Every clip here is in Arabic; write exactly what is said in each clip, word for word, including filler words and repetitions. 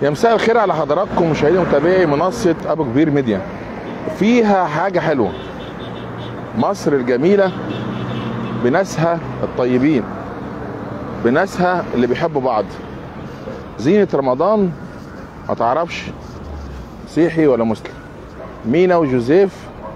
يا مساء الخير على حضراتكم مشاهدي ومتابعي منصة أبو كبير ميديا. فيها حاجة حلوة، مصر الجميلة بناسها الطيبين، بناسها اللي بيحبوا بعض. زينة رمضان ما تعرفش مسيحي ولا مسلم. مينا وجوزيف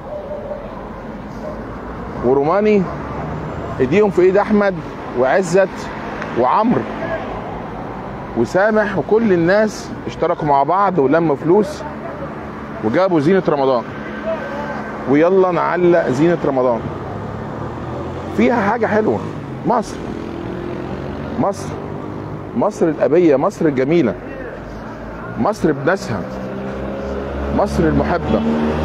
وروماني ايديهم في ايد احمد وعزت وعمرو وسامح، وكل الناس اشتركوا مع بعض ولموا فلوس وجابوا زينة رمضان، ويلا نعلق زينة رمضان. فيها حاجة حلوة، مصر مصر مصر الأبية، مصر الجميلة، مصر بناسها، مصر المحبة.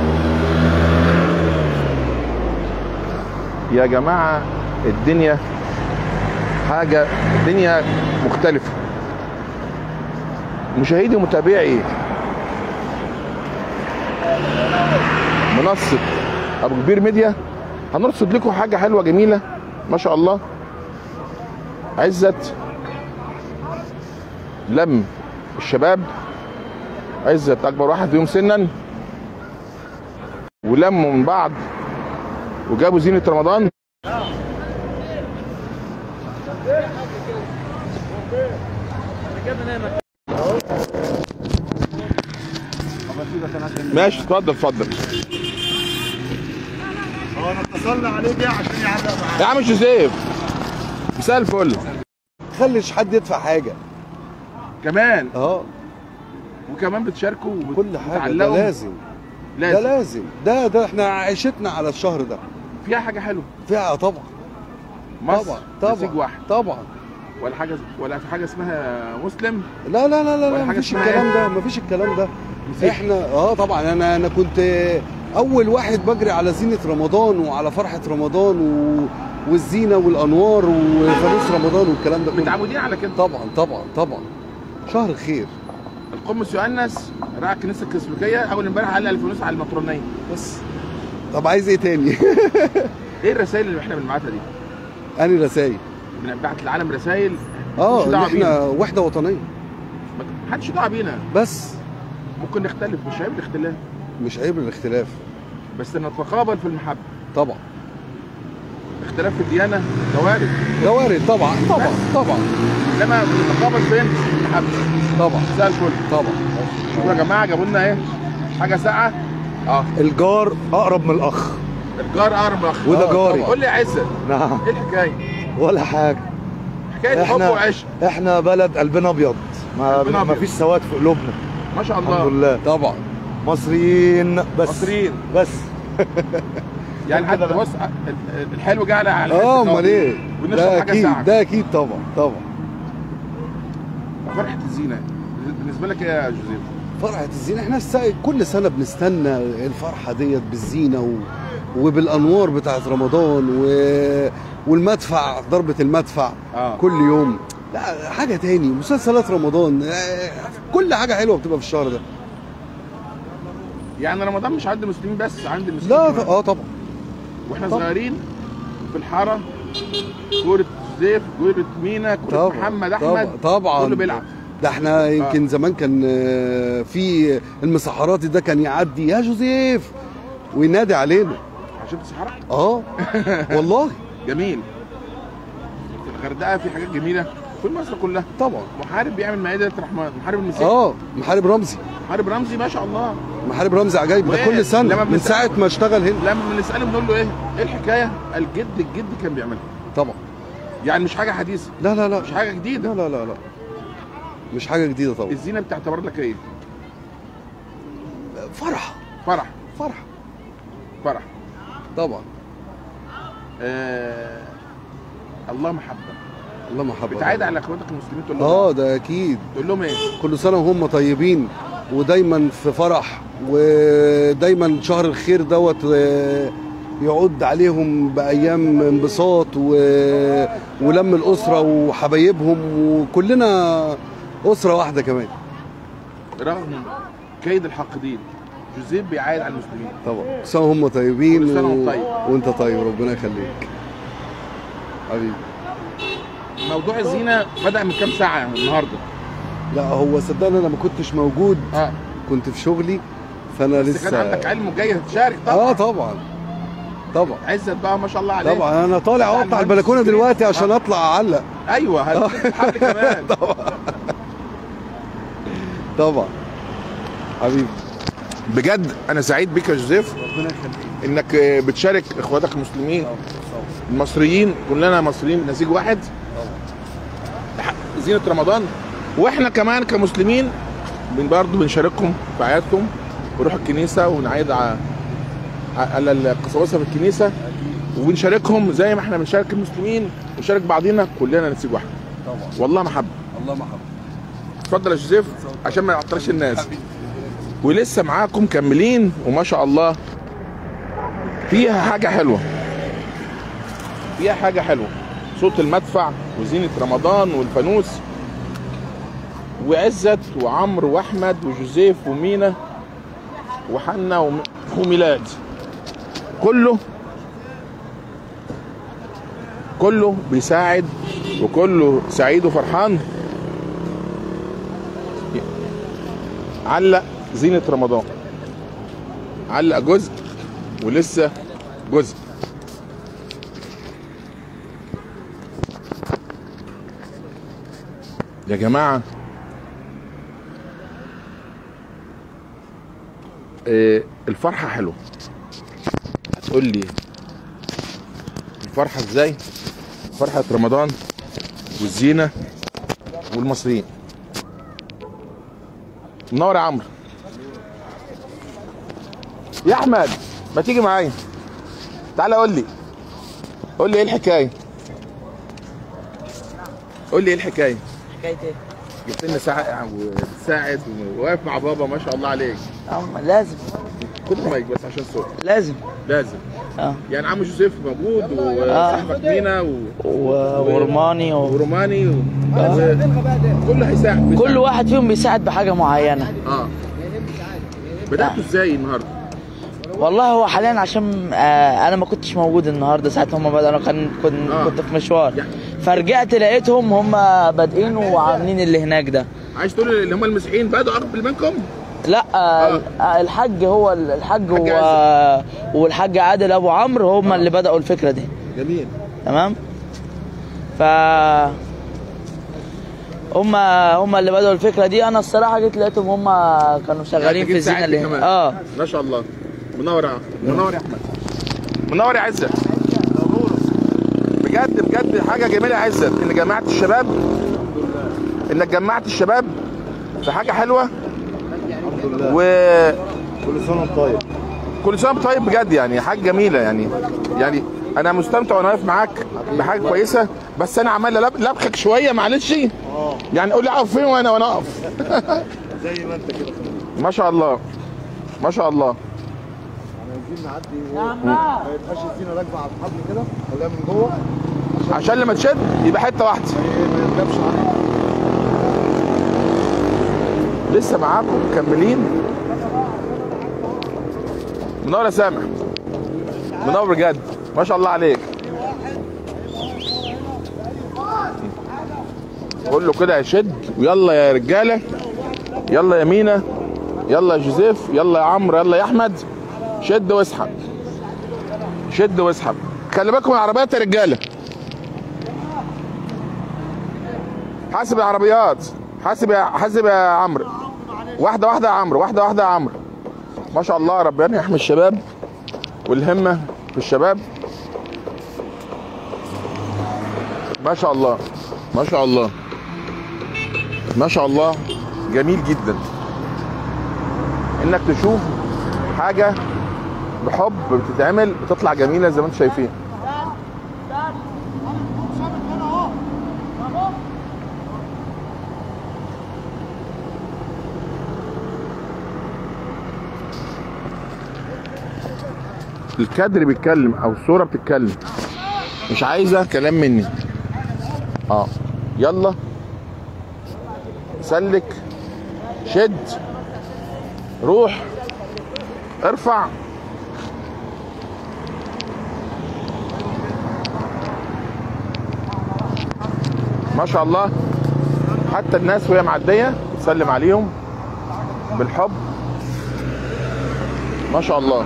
يا جماعة الدنيا حاجة، الدنيا مختلفة. مشاهدي ومتابعي منصة أبو كبير ميديا، هنرصد لكم حاجة حلوة جميلة ما شاء الله. عزت لم الشباب، عزت أكبر واحد فيهم سنا، ولموا من بعض وجابوا زينة رمضان. ماشي، اتفضل اتفضل. هو انا اتصلنا عليه دي عشان يعلق معاك يا عم جوزيف، مساء الفل. تخليش حد يدفع حاجه كمان اه وكمان بتشاركوا كل حاجه، ده لازم لازم ده لازم ده ده احنا عيشتنا على الشهر ده. فيها حاجه حلوه، فيها طبعا مصر طبعا نسيج واحد طبعا، ولا حاجه ولا في حاجه اسمها مسلم. لا لا لا لا, لا حاجة مفيش اسمها الكلام إيه؟ ده، مفيش الكلام ده. مسيح. احنا اه طبعا انا انا كنت اول واحد بجري على زينه رمضان وعلى فرحه رمضان و... والزينه والانوار وفانوس رمضان والكلام ده كله. متعودين على كده طبعا طبعا طبعا. شهر خير. القمص يؤنس راعي الكنيسه الكاثوليكيه اول امبارح علق الفانوس على المطرانيه بس. طب عايز ايه تاني؟ ايه الرسائل اللي احنا بنبعتها دي؟ انهي رسائل؟ بنبعت للعالم رسائل اه ان احنا وحده وطنيه، ما حدش دعوه بينا، بس ممكن نختلف، مش عيب الاختلاف، مش عيب الاختلاف، بس نتقابل في المحبه. طبعا اختلاف في الديانه ده وارد، ده وارد طبعا طبعا طبعا، انما بنتقابل فين؟ في المحبه طبعا. زي الفل طبعا. شوفوا يا جماعه جابوا لنا ايه؟ حاجه ساقعه. اه الجار اقرب من الاخ. الجار اقرب من الاخ، وده جاري. قول لي يا عزت، نعم، ايه الحكايه؟ ولا حاجه، حكايه حب وعشق. احنا بلد قلبنا ابيض، ما, ما فيش سواد في قلوبنا ما شاء الله، الحمد لله. طبعا مصريين بس، مصريين بس. يعني حتى بص الحلو جه على على اه امال ايه؟ ده اكيد، ده اكيد طبعا طبعا. فرحه الزينه بالنسبه لك ايه يا جوزيف؟ فرحه الزينه احنا كل سنه بنستنى الفرحه ديت بالزينه و... وبالانوار بتاعت رمضان و... والمدفع، ضربه المدفع آه. كل يوم. لا حاجه تاني، مسلسلات رمضان، كل حاجه حلوه بتبقى في الشهر ده. يعني رمضان مش عند المسلمين بس، عند المسلمين لا اه طبعا. واحنا طبعا صغيرين في الحاره كوره جوزيف، كوره مينا، كوره محمد احمد، طبعا كله بيلعب. ده احنا يمكن آه. زمان كان في المسحراتي ده كان يعدي يا جوزيف وينادي علينا عشان تسحرك. اه والله جميل. في الغردقه في حاجات جميله، في مصر كلها طبعا. محارب بيعمل مائده رحمن، محارب المسيح. اه محارب رمزي، محارب رمزي ما شاء الله، محارب رمزي عجايب. ده كل سنه من ساعه ما اشتغل هنا لما بنساله بنقول له ايه ايه الحكايه؟ الجد الجد كان بيعملها طبعا، يعني مش حاجه حديثه. لا لا لا مش حاجه جديده. لا لا لا لا مش حاجه جديده طبعا. الزينه بتعتبر لك ايه؟ فرح فرح فرح فرح طبعا. آه... الله محبه، الله محبه. بتعايد على اخواتك المسلمين تقول لهم اه ده اكيد، تقول لهم ايه؟ كل سنه وهم طيبين ودايما في فرح، ودايما شهر الخير دوت يعود عليهم بايام انبساط و... ولم الاسره وحبايبهم، وكلنا اسره واحده كمان. رغم كيد الحاقدين جوزيف بيعايد على المسلمين. طبعا كل سنه وهم طيبين. كل سنه وانت طيب. وانت طيب، ربنا يخليك حبيبي. موضوع الزينه بدأ من كام ساعه النهارده؟ لا هو صدقني انا ما كنتش موجود. اه كنت في شغلي، فانا بس لسه كان عندك علم وجاي تشارك طبعا. اه طبعا طبعا عزت بقى ما شاء الله عليك. طبعا انا طالع اهو اطلع البلكونه دلوقتي عشان اطلع اعلق. ايوه هتجيب حبل كمان. طبعا طبعا حبيبي. بجد انا سعيد بيك يا جوزيف، ربنا يخليك. انك بتشارك اخواتك المسلمين المصريين، كلنا مصريين نسيج واحد، زينة رمضان. واحنا كمان كمسلمين برضه بنشارككم في اعيادكم، ونروح الكنيسه ونعيد على على القساوسه في الكنيسه، وبنشاركهم زي ما احنا بنشارك المسلمين ونشارك بعضينا، كلنا نسيج واحد. طبعا والله محبه. الله محبه. اتفضل يا جوزيف عشان ما نعطلش الناس. ولسه معاكم مكملين، وما شاء الله فيها حاجه حلوه، فيها حاجه حلوه، صوت المدفع وزينه رمضان والفانوس، وعزت وعمرو واحمد وجوزيف ومينا وحنا وميلاد، كله كله بيساعد وكله سعيد وفرحان. علق زينة رمضان، علق جزء ولسه جزء. يا جماعة إيه الفرحة حلوة. هتقول لي الفرحة ازاي؟ فرحة رمضان والزينة والمصريين. منور يا عمرو. يا احمد ما تيجي معايا، تعالى قول لي قول لي ايه الحكايه، قول لي ايه الحكايه. حكايه ايه؟ جبت لنا ساعه وتساعد وواقف مع بابا ما شاء الله عليك. اه لازم. خد المايك بس عشان الصوت. لازم لازم. اه يعني عم جوزيف موجود وصاحبك مينا و... و... وروماني و... وروماني و... و... كله هيساعد، بيساعد. كل واحد فيهم بيساعد بحاجه معينه. اه بدأتوا ازاي النهارده؟ والله هو حاليا عشان آه انا ما كنتش موجود النهارده ساعه هم بدأوا، انا كان كنت, آه. كنت في مشوار، يعني. فرجعت لقيتهم هم بادئين وعاملين اللي هناك ده. عايز تقول اللي هم المسيحيين بدأوا قبل منكم؟ لا آه. آه. الحاج هو الحاج و... والحاج عادل ابو عمرو هم آه. اللي بدأوا الفكره دي. جميل. تمام. ف هم هم اللي بدأوا الفكره دي. انا الصراحه جيت لقيتهم هم كانوا شغالين يعني في الزينه اللي كمان. اه ما شاء الله. منور يا منور يا احمد، منور يا عزت. بجد بجد حاجه جميله يا عزت ان جمعت الشباب، انك جمعت الشباب في حاجه حلوه. الحمد لله. و كل سنه وانت طيب. كل سنه وانت طيب بجد، يعني حاجه جميله. يعني يعني انا مستمتع وانا واقف معاك بحاجه كويسه، بس انا عمال لبخك شويه معلش. اه يعني قول لي اقف فين وانا وانا اقف. زي ما انت كده. ما شاء الله ما شاء الله. عايزين نعدي ما يبقاش الزينه راكبه على الحبل كده، خليها من جوه عشان لما تشد يبقى حته واحده ما يركبش عليها. لسه معاكم مكملين. منور يا سامح، منور بجد ما شاء الله عليك. قول له كده يشد، ويلا يا رجاله، يلا يا مينا، يلا يا جوزيف، يلا يا عمرو، يلا يا احمد، شد واسحب شد واسحب. خلي بالكم من العربيات يا رجاله، حاسب العربيات، حاسب يا حاسب يا عمرو، واحده واحده يا عمرو، واحده واحده يا عمرو. ما شاء الله ربنا يحمي الشباب والهمه في الشباب. ما شاء الله ما شاء الله ما شاء الله. جميل جدا انك تشوف حاجه بحب بتتعمل بتطلع جميله زي ما انتم شايفين. الكادر بيتكلم او الصوره بتتكلم، مش عايزه كلام مني. اه يلا سلك، شد، روح، ارفع. ما شاء الله حتى الناس وهي معديه تسلم عليهم بالحب. ما شاء الله،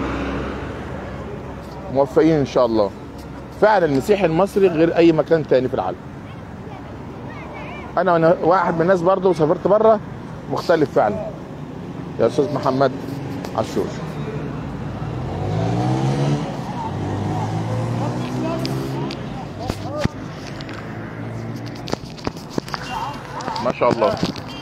موفقين ان شاء الله. فعلا المسيحي المصري غير اي مكان تاني في العالم. انا واحد من الناس برضه وسافرت بره، مختلف فعلا يا استاذ محمد عاشور. ما شاء الله.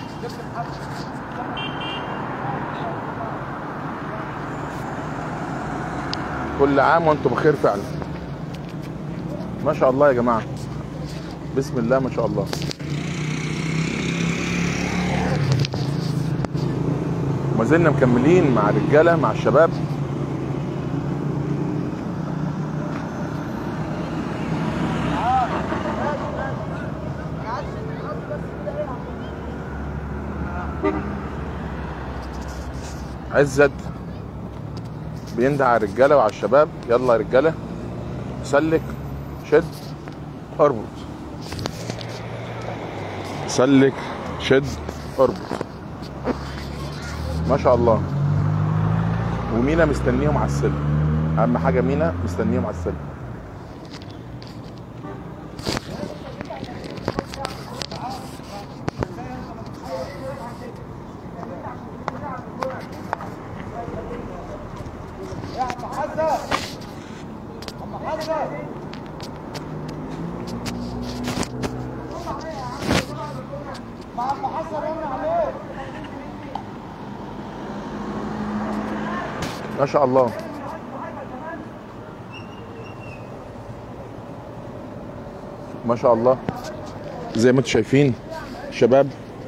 كل عام وانتم بخير فعلا. ما شاء الله يا جماعه، بسم الله ما شاء الله. وما زلنا مكملين مع الرجاله مع الشباب. عزت بيندع على الرجاله وعلى الشباب، يلا يا رجاله سلك شد اربط، سلك شد اربط. ما شاء الله. ومينا مستنيهم على السلم، اهم حاجه مينا مستنيهم على السلم. ما شاء الله. ما شاء الله زي ما انتم شايفين شباب.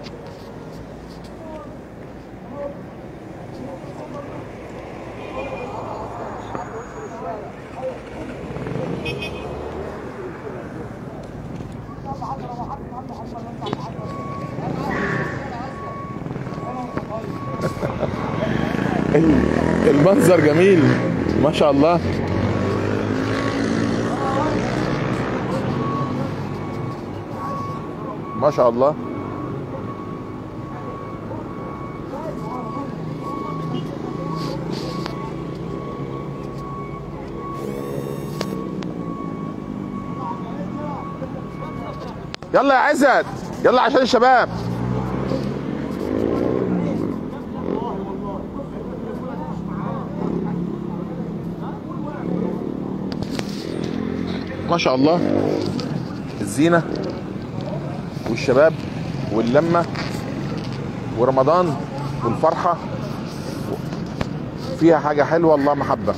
المنظر جميل ما شاء الله. ما شاء الله. يلا يا عزت، يلا عشان الشباب. ما شاء الله. الزينة والشباب واللمة ورمضان والفرحة فيها حاجة حلوة، الله محبة.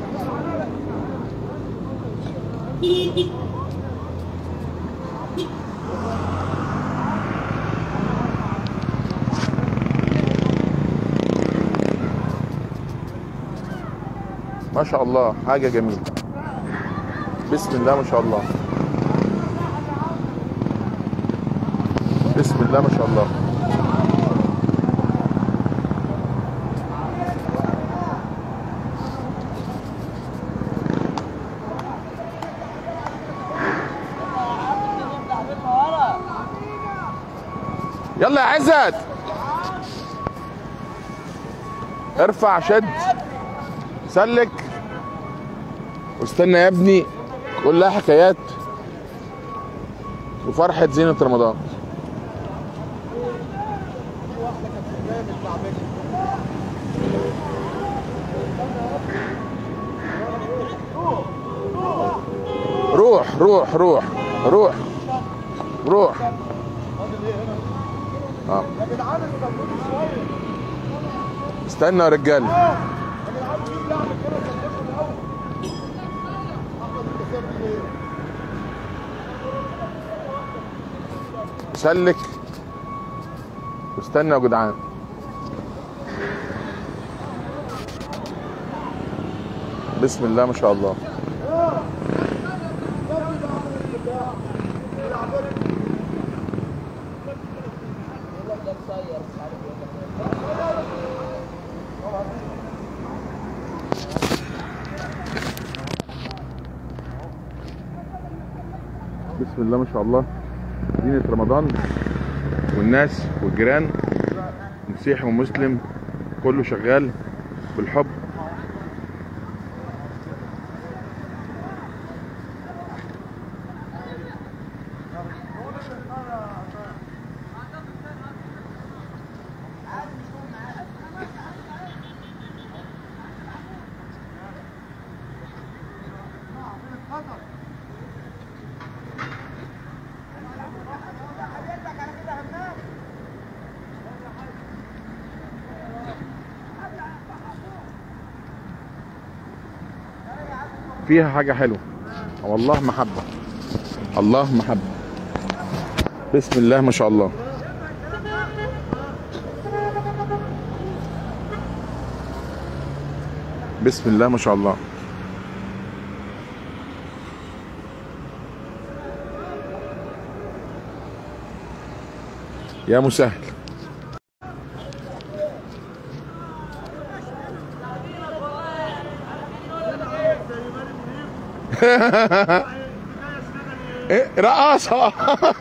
ما شاء الله حاجة جميلة. بسم الله ما شاء الله. بسم الله ما شاء الله. يلا يا عزت ارفع شد سلك واستنى يا ابني، كلها حكايات وفرحة زينة رمضان. روح روح روح روح روح. اه استنى يا رجاله. سلك واستنى يا جدعان. بسم الله ما شاء الله. بسم الله ما شاء الله. زينة رمضان والناس والجيران، مسيحي ومسلم كله شغال بالحب. فيها حاجة حلوة والله، محبة، الله محبة. بسم الله ما شاء الله. بسم الله ما شاء الله. يا مسهل. ايه رقاصة.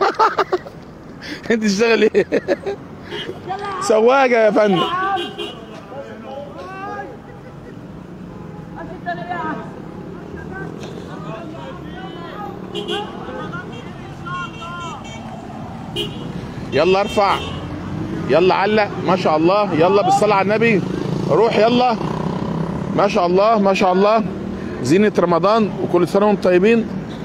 انت تشتغل ايه؟ سواقة يا فندم. يلا ارفع، يلا علق، ما شاء الله، يلا بالصلاة على النبي، روح يلا، ما شاء الله ما شاء الله. زينة رمضان وكل سنة وانتم طيبين.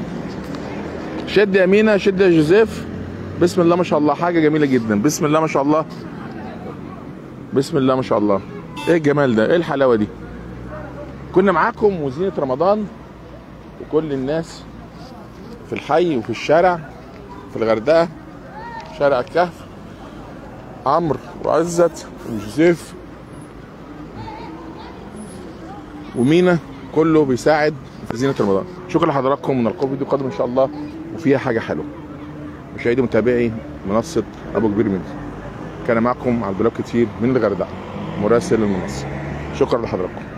شد يا مينا، شد يا جوزيف. بسم الله ما شاء الله، حاجة جميلة جدا. بسم الله ما شاء الله، بسم الله ما شاء الله. ايه الجمال ده، ايه الحلاوة دي. كنا معاكم وزينة رمضان وكل الناس في الحي وفي الشارع في الغردقة، شارع الكهف، عمرو وعزت وجوزيف ومينا، كله بيساعد في زينة رمضان. شكرا لحضراتكم، ونلقاكم فيديو قادم ان شاء الله وفيها حاجة حلوة. مشاهدي ومتابعي منصة ابو كبير ميديا، كان معكم عبد الله كتير من الغردقة، مراسل المنصة. شكرا لحضراتكم.